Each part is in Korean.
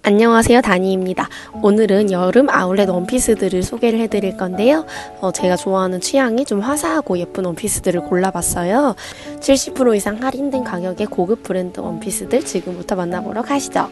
안녕하세요, 다니입니다. 오늘은 여름 아울렛 원피스들을 소개를 해드릴 건데요. 제가 좋아하는 취향이 좀 화사하고 예쁜 원피스들을 골라봤어요. 70% 이상 할인된 가격의 고급 브랜드 원피스들 지금부터 만나보러 가시죠.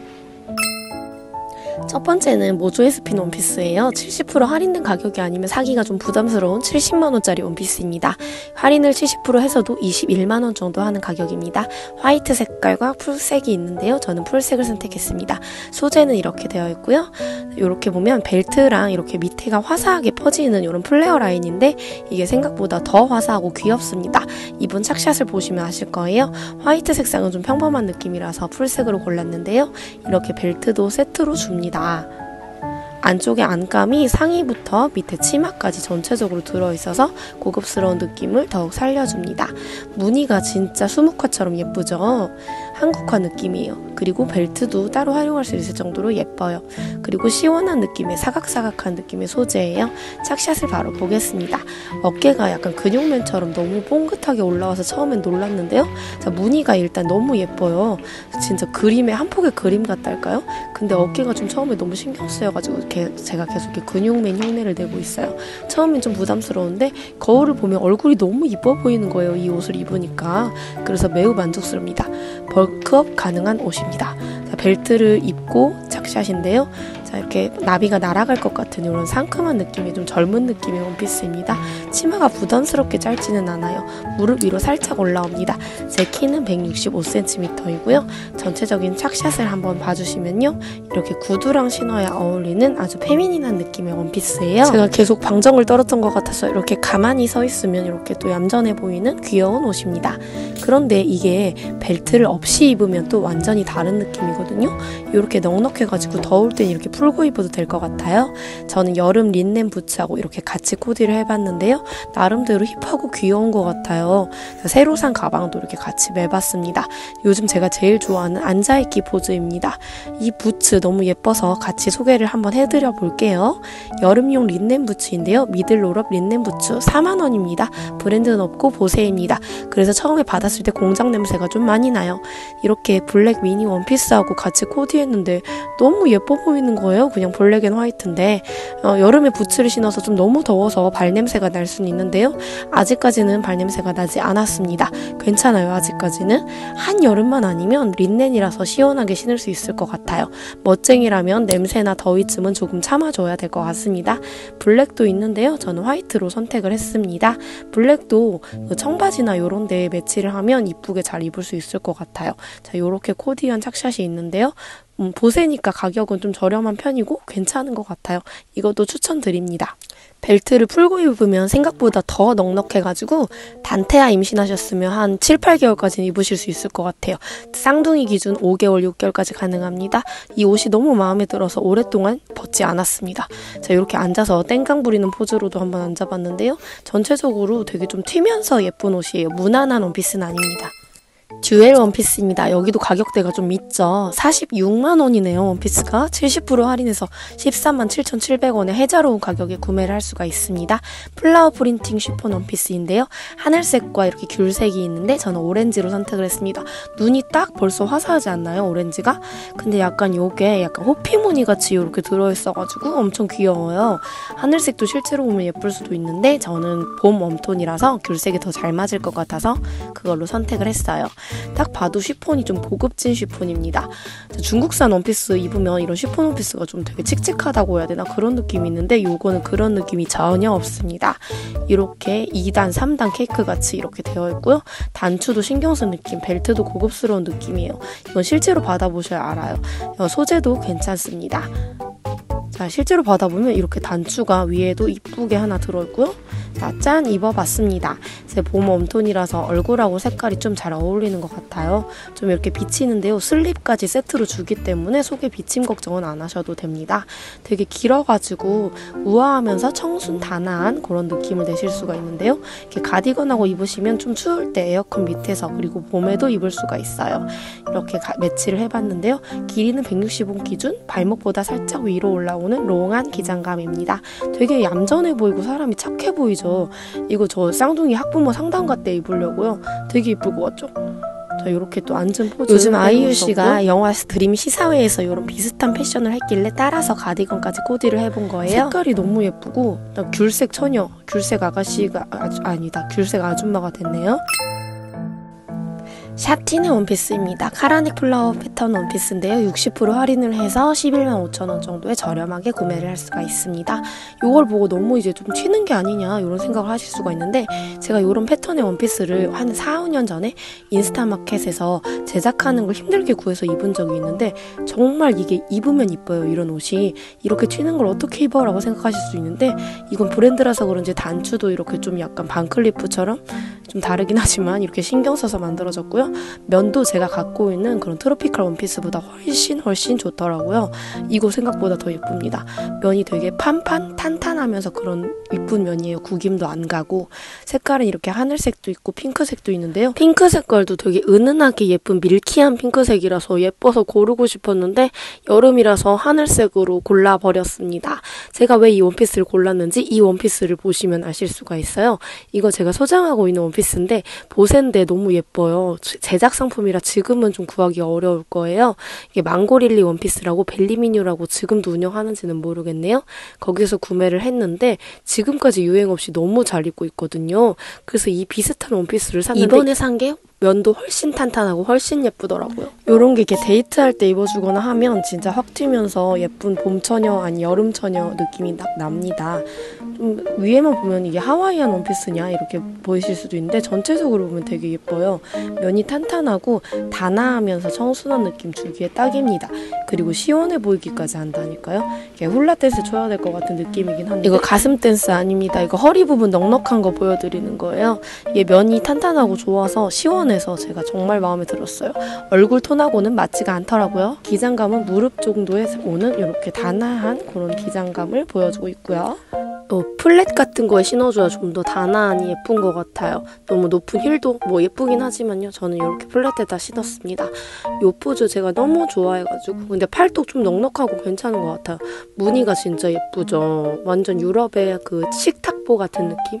첫 번째는 모조에스핀 원피스예요. 70% 할인된 가격이 아니면 사기가 좀 부담스러운 70만원짜리 원피스입니다. 할인을 70% 해서도 21만원 정도 하는 가격입니다. 화이트 색깔과 풀색이 있는데요. 저는 풀색을 선택했습니다. 소재는 이렇게 되어 있고요. 이렇게 보면 벨트랑 이렇게 밑에가 화사하게 퍼지는 이런 플레어 라인인데 이게 생각보다 더 화사하고 귀엽습니다. 이번 착샷을 보시면 아실 거예요. 화이트 색상은 좀 평범한 느낌이라서 풀색으로 골랐는데요. 이렇게 벨트도 세트로 줍니다. 안쪽에 안감이 상의부터 밑에 치마까지 전체적으로 들어있어서 고급스러운 느낌을 더욱 살려줍니다. 무늬가 진짜 수묵화처럼 예쁘죠? 한국화 느낌이에요. 그리고 벨트도 따로 활용할 수 있을 정도로 예뻐요. 그리고 시원한 느낌의 사각사각한 느낌의 소재예요. 착샷을 바로 보겠습니다. 어깨가 약간 근육맨처럼 너무 뽕긋하게 올라와서 처음엔 놀랐는데요. 자, 무늬가 일단 너무 예뻐요. 진짜 그림의 한 폭의 그림 같달까요? 근데 어깨가 좀 처음에 너무 신경 쓰여가지고 제가 계속 이렇게 근육맨 흉내를 내고 있어요. 처음엔 좀 부담스러운데 거울을 보면 얼굴이 너무 이뻐 보이는 거예요. 이 옷을 입으니까. 그래서 매우 만족스럽니다. 벌크업 가능한 옷입니다. 자, 벨트를 입고 착샷인데요. 자, 이렇게 나비가 날아갈 것 같은 이런 상큼한 느낌의 좀 젊은 느낌의 원피스입니다. 치마가 부담스럽게 짧지는 않아요. 무릎 위로 살짝 올라옵니다. 제 키는 165cm이고요. 전체적인 착샷을 한번 봐주시면요. 이렇게 구두랑 신어야 어울리는 아주 페미닌한 느낌의 원피스예요. 제가 계속 방정을 떨었던 것 같아서 이렇게 가만히 서 있으면 이렇게 또 얌전해 보이는 귀여운 옷입니다. 그런데 이게 벨트를 없이 입으면 또 완전히 다른 느낌이거든요. 이렇게 넉넉해가지고 더울 땐 이렇게 풀고 입어도 될 것 같아요. 저는 여름 린넨 부츠하고 이렇게 같이 코디를 해봤는데요. 나름대로 힙하고 귀여운 것 같아요. 새로 산 가방도 이렇게 같이 매봤습니다. 요즘 제가 제일 좋아하는 앉아있기 포즈입니다. 이 부츠 너무 예뻐서 같이 소개를 한번 해드려 볼게요. 여름용 린넨 부츠인데요. 미들롤업 린넨 부츠 4만원입니다. 브랜드는 없고 보세입니다. 그래서 처음에 받았을 때 공장 냄새가 좀 많이 나요. 이렇게 블랙 미니 원피스하고 같이 코디했는데 너무 예뻐 보이는 거예요. 그냥 블랙 앤 화이트인데 여름에 부츠를 신어서 좀 너무 더워서 발냄새가 날 수는 있는데요. 아직까지는 발냄새가 나지 않았습니다. 괜찮아요. 아직까지는. 한여름만 아니면 린넨이라서 시원하게 신을 수 있을 것 같아요. 멋쟁이라면 냄새나 더위쯤은 조금 참아줘야 될 것 같습니다. 블랙도 있는데요. 저는 화이트로 선택을 했습니다. 블랙도 청바지나 이런 데에 매치를 하면 이쁘게 잘 입을 수 있을 것 같아요. 자, 요렇게 코디한 착샷이 있는데요. 보세니까 가격은 좀 저렴한 편이고 괜찮은 것 같아요. 이것도 추천드립니다. 벨트를 풀고 입으면 생각보다 더 넉넉해가지고 단태아 임신하셨으면 한 7, 8개월까지는 입으실 수 있을 것 같아요. 쌍둥이 기준 5개월, 6개월까지 가능합니다. 이 옷이 너무 마음에 들어서 오랫동안 벗지 않았습니다. 자, 이렇게 앉아서 땡깡 부리는 포즈로도 한번 앉아봤는데요. 전체적으로 되게 좀 튀면서 예쁜 옷이에요. 무난한 원피스는 아닙니다. 듀엘 원피스입니다. 여기도 가격대가 좀 있죠. 46만원이네요. 원피스가 70% 할인해서 137,700원에 혜자로운 가격에 구매를 할 수가 있습니다. 플라워 프린팅 쉬폰 원피스인데요. 하늘색과 이렇게 귤색이 있는데 저는 오렌지로 선택을 했습니다. 눈이 딱 벌써 화사하지 않나요? 오렌지가? 근데 약간 요게 약간 호피 무늬 같이 이렇게 들어있어가지고 엄청 귀여워요. 하늘색도 실제로 보면 예쁠 수도 있는데 저는 봄 웜톤이라서 귤색이 더 잘 맞을 것 같아서 그걸로 선택을 했어요. 딱 봐도 쉬폰이 좀 고급진 쉬폰입니다. 중국산 원피스 입으면 이런 쉬폰 원피스가 좀 되게 칙칙하다고 해야 되나 그런 느낌이 있는데 요거는 그런 느낌이 전혀 없습니다. 이렇게 2단, 3단 케이크 같이 이렇게 되어 있고요. 단추도 신경 쓴 느낌, 벨트도 고급스러운 느낌이에요. 이건 실제로 받아보셔야 알아요. 소재도 괜찮습니다. 자, 실제로 받아보면 이렇게 단추가 위에도 이쁘게 하나 들어있고요. 자, 짠! 입어봤습니다. 제 봄 웜톤이라서 얼굴하고 색깔이 좀 잘 어울리는 것 같아요. 좀 이렇게 비치는데요. 슬립까지 세트로 주기 때문에 속에 비침 걱정은 안 하셔도 됩니다. 되게 길어가지고 우아하면서 청순 단아한 그런 느낌을 내실 수가 있는데요. 이렇게 가디건하고 입으시면 좀 추울 때 에어컨 밑에서 그리고 봄에도 입을 수가 있어요. 이렇게 매치를 해봤는데요. 길이는 165 기준, 발목보다 살짝 위로 올라오는 롱한 기장감입니다. 되게 얌전해 보이고 사람이 착해 보이죠. 이거 저 쌍둥이 학부모 상담가 때 입으려고요. 되게 이쁠 것 같죠? 저 이렇게 또 앉은 포즈. 요즘 아이유 씨가 영화 드림 시사회에서 이런 비슷한 패션을 했길래 따라서 가디건까지 코디를 해본 거예요. 색깔이 너무 예쁘고 귤색 처녀, 귤색 아가씨가 아니다. 귤색 아줌마가 됐네요. 샤틴의 원피스입니다. 카라닉 플라워 패턴 원피스인데요. 60% 할인을 해서 11만 5천 원 정도에 저렴하게 구매를 할 수가 있습니다. 이걸 보고 너무 이제 좀 튀는 게 아니냐 이런 생각을 하실 수가 있는데 제가 이런 패턴의 원피스를 한 4, 5년 전에 인스타마켓에서 제작하는 걸 힘들게 구해서 입은 적이 있는데 정말 이게 입으면 이뻐요. 이런 옷이 이렇게 튀는 걸 어떻게 입어? 라고 생각하실 수 있는데 이건 브랜드라서 그런지 단추도 이렇게 좀 약간 반클리프처럼 좀 다르긴 하지만 이렇게 신경 써서 만들어졌고요. 면도 제가 갖고 있는 그런 트로피컬 원피스보다 훨씬 좋더라고요. 이거 생각보다 더 예쁩니다. 면이 되게 탄탄하면서 그런 이쁜 면이에요. 구김도 안 가고 색깔은 이렇게 하늘색도 있고 핑크색도 있는데요. 핑크 색깔도 되게 은은하게 예쁜 밀키한 핑크색이라서 예뻐서 고르고 싶었는데 여름이라서 하늘색으로 골라버렸습니다. 제가 왜 이 원피스를 골랐는지 이 원피스를 보시면 아실 수가 있어요. 이거 제가 소장하고 있는 원피스인데 보세인데 너무 예뻐요. 제작 상품이라 지금은 좀 구하기 어려울 거예요. 이게 망고릴리 원피스라고 벨리미뉴라고 지금도 운영하는지는 모르겠네요. 거기서 구매를 했는데 지금까지 유행 없이 너무 잘 입고 있거든요. 그래서 이 비슷한 원피스를 샀는데 이번에 산 게 면도 훨씬 탄탄하고 훨씬 예쁘더라고요. 요런 게 이렇게 데이트할 때 입어주거나 하면 진짜 확 튀면서 예쁜 봄처녀 아니 여름처녀 느낌이 딱 납니다. 좀 위에만 보면 이게 하와이안 원피스냐 이렇게 보이실 수도 있는데 전체적으로 보면 되게 예뻐요. 면이 탄탄하고 단아하면서 청순한 느낌 주기에 딱입니다. 그리고 시원해 보이기까지 한다니까요. 이게 훌라 댄스 춰야 될 것 같은 느낌이긴 한데 이거 가슴 댄스 아닙니다. 이거 허리 부분 넉넉한 거 보여드리는 거예요. 이게 면이 탄탄하고 좋아서 시원해 해서 제가 정말 마음에 들었어요. 얼굴 톤하고는 맞지가 않더라고요. 기장감은 무릎 정도에 오는 이렇게 단아한 그런 기장감을 보여주고 있고요. 플랫 같은 거에 신어줘야 좀 더 단아하니 예쁜 것 같아요. 너무 높은 힐도 뭐 예쁘긴 하지만요. 저는 이렇게 플랫에다 신었습니다. 이 포즈 제가 너무 좋아해가지고 근데 팔뚝 좀 넉넉하고 괜찮은 것 같아요. 무늬가 진짜 예쁘죠. 완전 유럽의 그 식탁보 같은 느낌?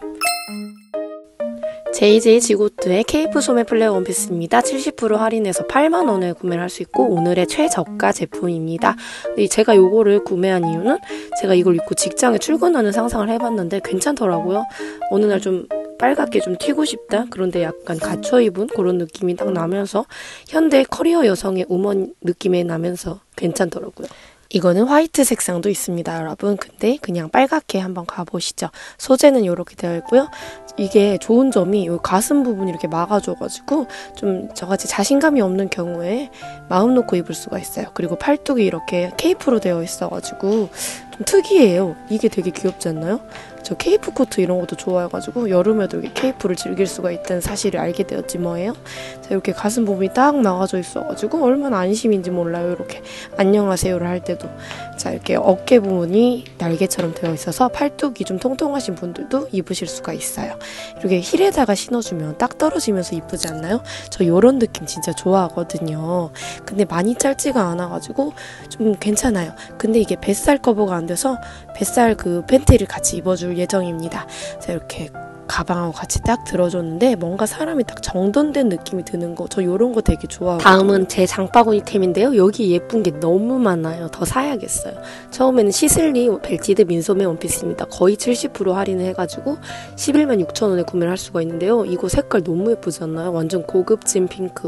JJ 지고트의 케이프 소매 플레어 원피스입니다. 70% 할인해서 8만 원에 구매를 할 수 있고 오늘의 최저가 제품입니다. 제가 이거를 구매한 이유는 제가 이걸 입고 직장에 출근하는 상상을 해봤는데 괜찮더라고요. 어느 날 좀 빨갛게 좀 튀고 싶다. 그런데 약간 갖춰 입은 그런 느낌이 딱 나면서 현대 커리어 여성의 우먼 느낌이 나면서 괜찮더라고요. 이거는 화이트 색상도 있습니다, 여러분. 근데 그냥 빨갛게 한번 가보시죠. 소재는 이렇게 되어 있고요. 이게 좋은 점이 이 가슴 부분이 이렇게 막아줘가지고 좀 저같이 자신감이 없는 경우에 마음 놓고 입을 수가 있어요. 그리고 팔뚝이 이렇게 케이프로 되어 있어가지고 좀 특이해요. 이게 되게 귀엽지 않나요? 저 케이프 코트 이런 것도 좋아해가지고 여름에도 이렇게 케이프를 즐길 수가 있다는 사실을 알게 되었지 뭐예요. 자, 이렇게 가슴 부분이 딱 막아져 있어가지고 얼마나 안심인지 몰라요. 이렇게 안녕하세요를 할 때도. 자, 이렇게 어깨 부분이 날개처럼 되어 있어서 팔뚝이 좀 통통하신 분들도 입으실 수가 있어요. 이렇게 힐에다가 신어주면 딱 떨어지면서 이쁘지 않나요? 저 이런 느낌 진짜 좋아하거든요. 근데 많이 짧지가 않아가지고 좀 괜찮아요. 근데 이게 뱃살 커버가 안 돼서 뱃살 그 팬티를 같이 입어줄 예정입니다. 자, 이렇게 가방하고 같이 딱 들어줬는데 뭔가 사람이 딱 정돈된 느낌이 드는 거. 저 이런 거 되게 좋아하고. 다음은 제 장바구니템인데요. 여기 예쁜 게 너무 많아요. 더 사야겠어요. 처음에는 시슬리 벨티드 민소매 원피스입니다. 거의 70% 할인을 해가지고 11만 6천 원에 구매를 할 수가 있는데요. 이거 색깔 너무 예쁘지 않나요? 완전 고급진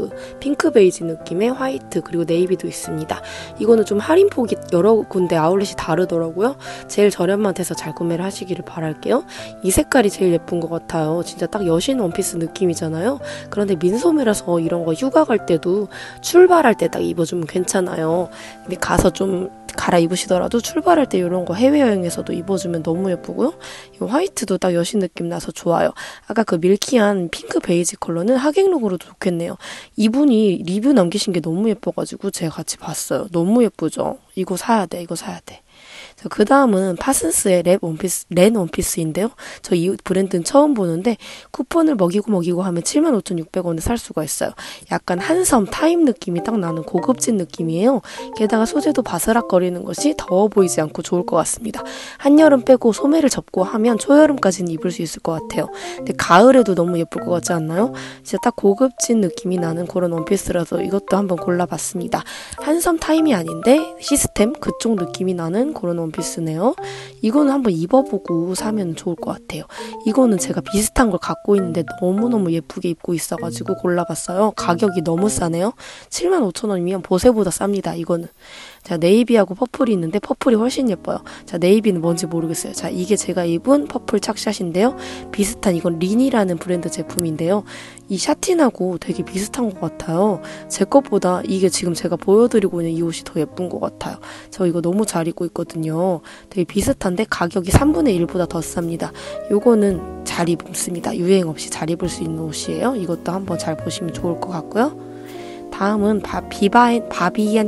핑크 베이지 느낌의 화이트 그리고 네이비도 있습니다. 이거는 좀 할인폭이 여러 군데 아울렛이 다르더라고요. 제일 저렴한 데서 잘 구매를 하시기를 바랄게요. 이 색깔이 제일 예쁜 것 같아요. 진짜 딱 여신 원피스 느낌이잖아요. 그런데 민소매라서 이런 거 휴가 갈 때도 출발할 때 딱 입어주면 괜찮아요. 근데 가서 좀 갈아입으시더라도 출발할 때 이런 거 해외여행에서도 입어주면 너무 예쁘고요. 이 화이트도 딱 여신 느낌 나서 좋아요. 아까 그 밀키한 핑크 베이지 컬러는 하객룩으로도 좋겠네요. 이분이 리뷰 남기신 게 너무 예뻐가지고 제가 같이 봤어요. 너무 예쁘죠? 이거 사야 돼. 그 다음은 파슨스의 렌 원피스인데요. 저 이 브랜드는 처음 보는데 쿠폰을 먹이고 하면 75,600원에 살 수가 있어요. 약간 한섬 타임 느낌이 딱 나는 고급진 느낌이에요. 게다가 소재도 바스락거리는 것이 더워 보이지 않고 좋을 것 같습니다. 한여름 빼고 소매를 접고 하면 초여름까지는 입을 수 있을 것 같아요. 근데 가을에도 너무 예쁠 것 같지 않나요? 진짜 딱 고급진 느낌이 나는 그런 원피스라서 이것도 한번 골라봤습니다. 한섬 타임이 아닌데 시스템 그쪽 느낌이 나는 그런 원피스네요. 이거는 한번 입어보고 사면 좋을 것 같아요. 이거는 제가 비슷한 걸 갖고 있는데 너무너무 예쁘게 입고 있어가지고 골라봤어요. 가격이 너무 싸네요. 75,000원이면 보세보다 쌉니다. 이거는. 자, 네이비하고 퍼플이 있는데 퍼플이 훨씬 예뻐요. 자, 네이비는 뭔지 모르겠어요. 자, 이게 제가 입은 퍼플 착샷인데요. 비슷한 이건 린이라는 브랜드 제품인데요. 이 샤틴하고 되게 비슷한 것 같아요. 제 것보다 이게 지금 제가 보여드리고 있는 이 옷이 더 예쁜 것 같아요. 저 이거 너무 잘 입고 있거든요. 되게 비슷한데 가격이 3분의 1보다 더 쌉니다. 요거는 잘 입습니다. 유행 없이 잘 입을 수 있는 옷이에요. 이것도 한번 잘 보시면 좋을 것 같고요. 다음은 바비앤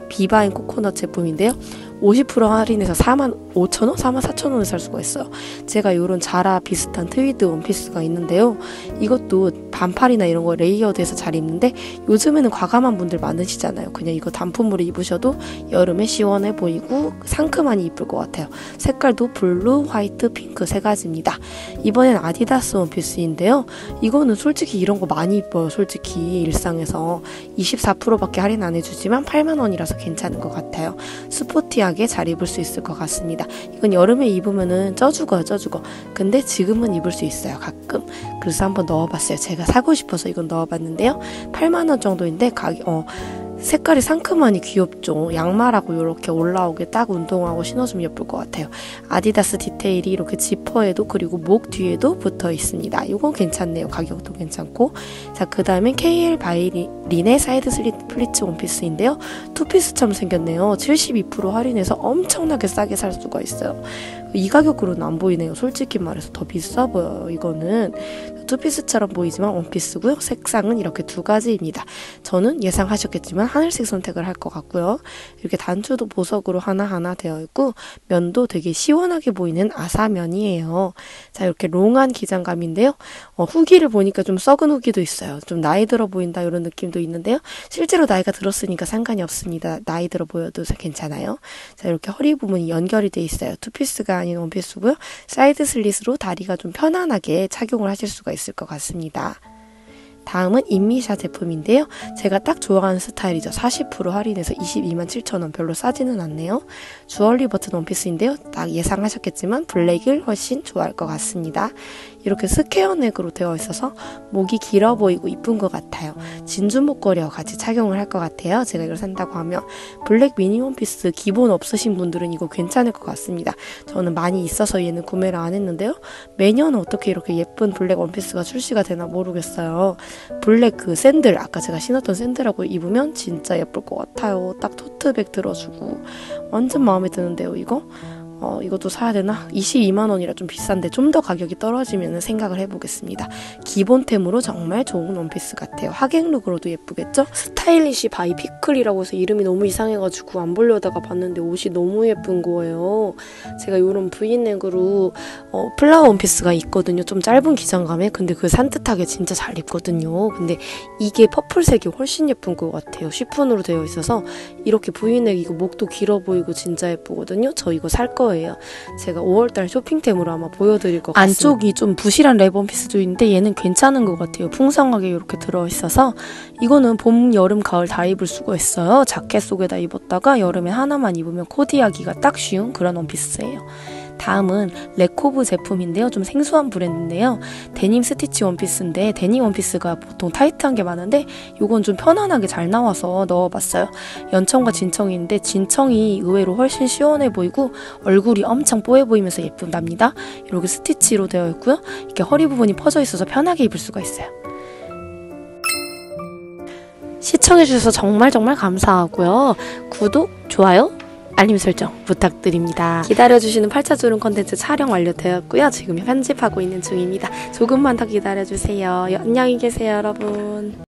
코코넛 제품인데요. 50% 할인해서 45,000원? 44,000원에 살 수가 있어요. 제가 이런 자라 비슷한 트위드 원피스가 있는데요. 이것도 반팔이나 이런 거 레이어드해서 잘 입는데 요즘에는 과감한 분들 많으시잖아요. 그냥 이거 단품으로 입으셔도 여름에 시원해 보이고 상큼하니 이쁠 것 같아요. 색깔도 블루, 화이트, 핑크 세 가지입니다. 이번엔 아디다스 원피스인데요. 이거는 솔직히 이런 거 많이 입어요. 솔직히 일상에서 24%밖에 할인 안 해주지만 8만원이라서 괜찮은 것 같아요. 스포티하게 잘 입을 수 있을 것 같습니다. 이건 여름에 입으면은 쪄 죽어요. 근데 지금은 입을 수 있어요. 가끔. 그래서 한번 넣어봤어요. 제가 사고 싶어서 이건 넣어봤는데요. 8만원 정도인데 색깔이 상큼하니 귀엽죠. 양말하고 이렇게 올라오게 딱 운동하고 신어주면 예쁠 것 같아요. 아디다스 디테일이 이렇게 지퍼에도 그리고 목 뒤에도 붙어 있습니다. 이건 괜찮네요. 가격도 괜찮고. 자, 그 다음엔 KL 바이린의 사이드 플리츠 원피스인데요. 투피스처럼 생겼네요. 72% 할인해서 엄청나게 싸게 살 수가 있어요. 이 가격으로는 안 보이네요. 솔직히 말해서 더 비싸 보여요. 이거는 투피스처럼 보이지만 원피스고요. 색상은 이렇게 두 가지입니다. 저는 예상하셨겠지만 하늘색 선택을 할 것 같고요. 이렇게 단추도 보석으로 하나하나 되어 있고 면도 되게 시원하게 보이는 아사면이에요. 자, 이렇게 롱한 기장감인데요. 후기를 보니까 좀 썩은 후기도 있어요. 좀 나이 들어 보인다 이런 느낌도 있는데요. 실제로 나이가 들었으니까 상관이 없습니다. 나이 들어 보여도 괜찮아요. 자, 이렇게 허리 부분이 연결이 돼 있어요. 투피스가 아닌 원피스고요. 사이드 슬릿으로 다리가 좀 편안하게 착용을 하실 수가 있을 것 같습니다. 다음은 인미샤 제품인데요. 제가 딱 좋아하는 스타일이죠. 40% 할인해서 227,000원. 별로 싸지는 않네요. 주얼리 버튼 원피스인데요. 딱 예상하셨겠지만 블랙을 훨씬 좋아할 것 같습니다. 이렇게 스퀘어 넥으로 되어 있어서 목이 길어 보이고 이쁜 것 같아요. 진주 목걸이와 같이 착용을 할 것 같아요. 제가 이걸 산다고 하면. 블랙 미니 원피스 기본 없으신 분들은 이거 괜찮을 것 같습니다. 저는 많이 있어서 얘는 구매를 안 했는데요. 매년 어떻게 이렇게 예쁜 블랙 원피스가 출시가 되나 모르겠어요. 블랙 그 샌들, 아까 제가 신었던 샌들하고 입으면 진짜 예쁠 것 같아요. 딱 토트백 들어주고 완전 마음에 드는데요, 이거? 이것도 사야 되나? 22만원이라 좀 비싼데 좀 더 가격이 떨어지면 생각을 해보겠습니다. 기본템으로 정말 좋은 원피스 같아요. 하객룩으로도 예쁘겠죠? 스타일리시 바이 피클이라고 해서 이름이 너무 이상해가지고 안 보려다가 봤는데 옷이 너무 예쁜 거예요. 제가 이런 V넥으로 플라워 원피스가 있거든요. 좀 짧은 기장감에. 근데 그 산뜻하게 진짜 잘 입거든요. 근데 이게 퍼플색이 훨씬 예쁜 것 같아요. 쉬폰으로 되어 있어서 이렇게 V넥 이거 목도 길어 보이고 진짜 예쁘거든요. 저 이거 살 거예요. 제가 5월달 쇼핑템으로 아마 보여드릴 것 같습니다. 안쪽이 좀 부실한 랩 원피스도 있는데 얘는 괜찮은 것 같아요. 풍성하게 이렇게 들어있어서 이거는 봄, 여름, 가을 다 입을 수가 있어요. 자켓 속에다 입었다가 여름에 하나만 입으면 코디하기가 딱 쉬운 그런 원피스예요. 다음은 레코브 제품인데요. 좀 생소한 브랜드인데요. 데님 스티치 원피스인데 데님 원피스가 보통 타이트한 게 많은데 이건 좀 편안하게 잘 나와서 넣어봤어요. 연청과 진청인데 진청이 의외로 훨씬 시원해 보이고 얼굴이 엄청 뽀해 보이면서 예쁜답니다. 이렇게 스티치로 되어 있고요. 이렇게 허리 부분이 퍼져 있어서 편하게 입을 수가 있어요. 시청해주셔서 정말 감사하고요. 구독, 좋아요, 알림 설정 부탁드립니다. 기다려주시는 8차주름 컨텐츠 촬영 완료되었고요. 지금 편집하고 있는 중입니다. 조금만 더 기다려주세요. 안녕히 계세요, 여러분.